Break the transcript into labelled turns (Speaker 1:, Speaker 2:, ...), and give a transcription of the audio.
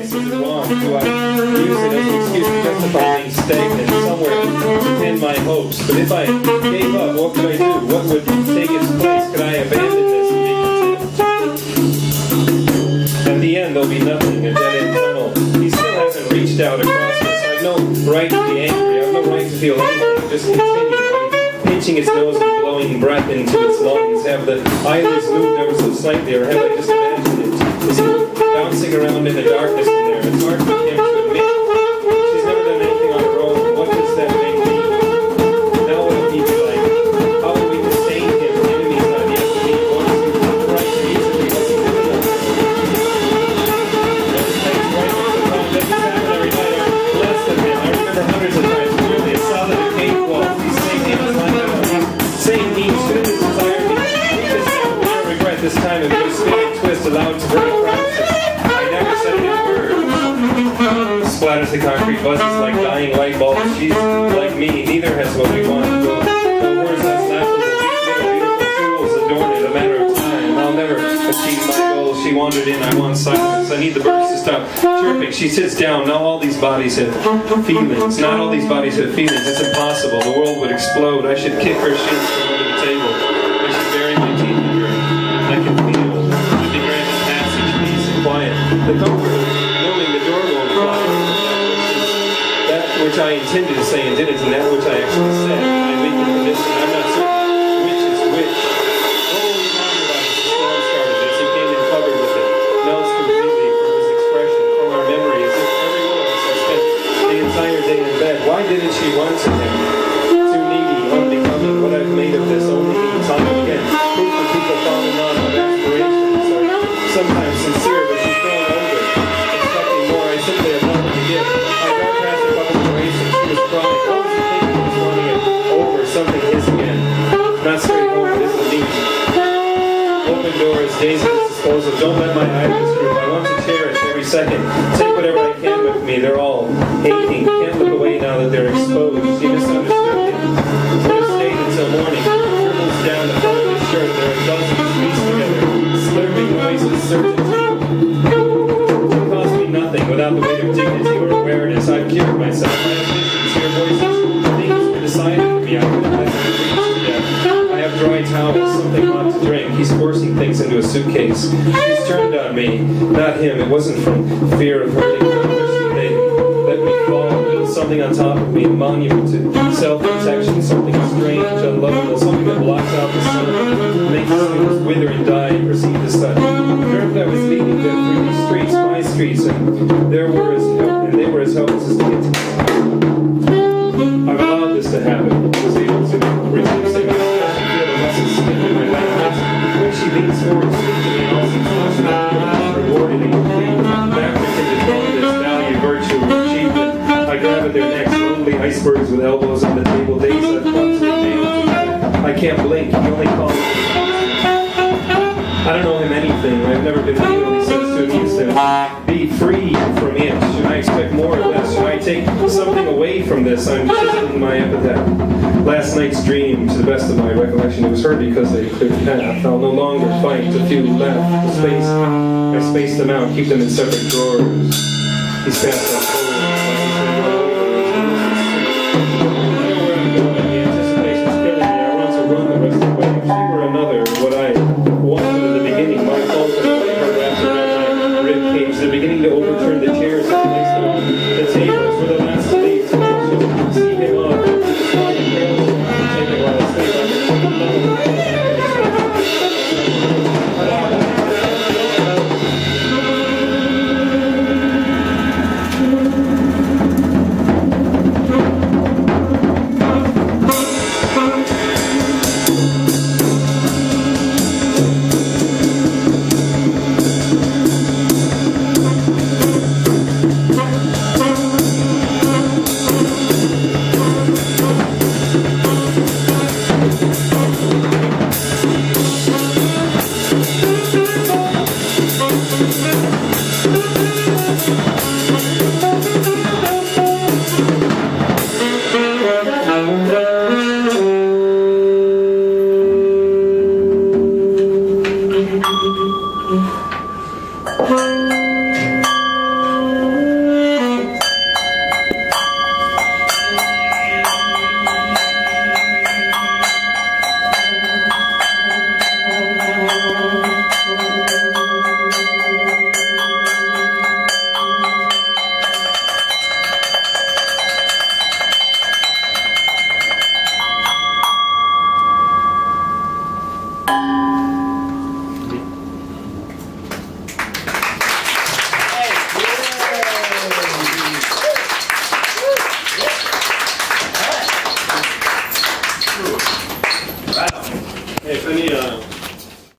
Speaker 1: Is it wrong? Do I use it as an excuse to justify being stagnant somewhere to pin my hopes? But if I gave up, what could I do? What would take its place? Could I abandon this and be content? At the end, there'll be nothing, a dead-end tunnel. He still hasn't reached out across this. I've no right to be angry. I've no right to feel anything. Just continue. Pinching its nose and blowing breath into its lungs. Have the eyelids moved ever so slightly, or have I just imagined it? Is he bouncing around in the darkness in there? It's hard for him to admit. She's never done anything on her own. What does that make me? Now what will he be like? How will we sustain him? Enemies on the enemy. What is he? Christ easily. What's he doing on this? Those things right next to home. Doesn't happen every night. I'm blessed of him. I remember hundreds of times. Really, a solid cakewalk. These same names like that. Same needs. Should have desired me. This time, no regret. This time, it was spinning twist allowed to burn. Splatters the concrete, buzzes like dying light bulbs. She's like me, neither has what we want. The words that's laughable, beautiful tools adorn it, a matter of time. I'll never achieve my goal. She wandered in, I want silence. I need the birds to stop chirping. She sits down, now all these bodies have feelings. Not all these bodies have feelings, it's impossible. The world would explode. I should kick her shins from under the table. I should bury my teeth in her. I can feel the grand passage, peace and quiet. The comfort knowing the door won't fly. That which I intended to say and didn't, and that which I actually said. I make a commitment. I'm not certain which is which. What were we talking about as the storm started? As he came in covered with it, melts completely from his expression, from our memory, as if every one of us has spent the entire day in bed. Why didn't she run to him? Too needy, unbecoming. What I've made of this only needs time and again. Proof that people fall in love with aspirations are sometimes sincere, but she's grown older. Expecting more, I simply have nothing to give. I got past a couple of races, she was crying. What was he thinking? He was running it over, something his again. Not straight home, this is neat. Open doors, days at his disposal. Don't let my eyelids droop. I want to cherish every second. Take whatever I can with me. They're all aching. Can't look away now that they're exposed. She misunderstood him. Would have stayed until morning. Dribbles down the front of his shirt. There are dozens of streets together. Slurping noises, certainty. It cost me nothing without the weight of dignity or awareness. I've cured myself. I have visions, hear voices. Things were decided for me. I couldn't let them reach to death. I have dry towels, something hot to drink. He's forcing things into a suitcase. She's turned on me, not him. It wasn't from fear of hurting her. They let me fall, build something on top of me, a monument to self-protection, something strange, unlovable, something that blocks out the sun, makes things wither and die, and perceive the sun. Earth I was leading them through these streets, my streets, and they were as helpless as kids. I've allowed this to happen. I was able to release my flesh and feel the muscles stick in my legs. When she leans forward, speak to me, all seems passionate, rewarded and complete. Maverick in the throne of this value, virtue, achievement. I grab at their necks, lonely icebergs with elbows on the table. Days I've come to the table. I can't blink. He only calls me. I don't know him anything. I've never been real. He says to amuse him, be free from it. Should I expect more or less? Should I take something away from this? I'm chiseling my epitaph. Last night's dream, to the best of my recollection, it was her because they cleared the path. I'll no longer fight the few left. The space, I space them out, keep them in separate drawers. He's passed on forward.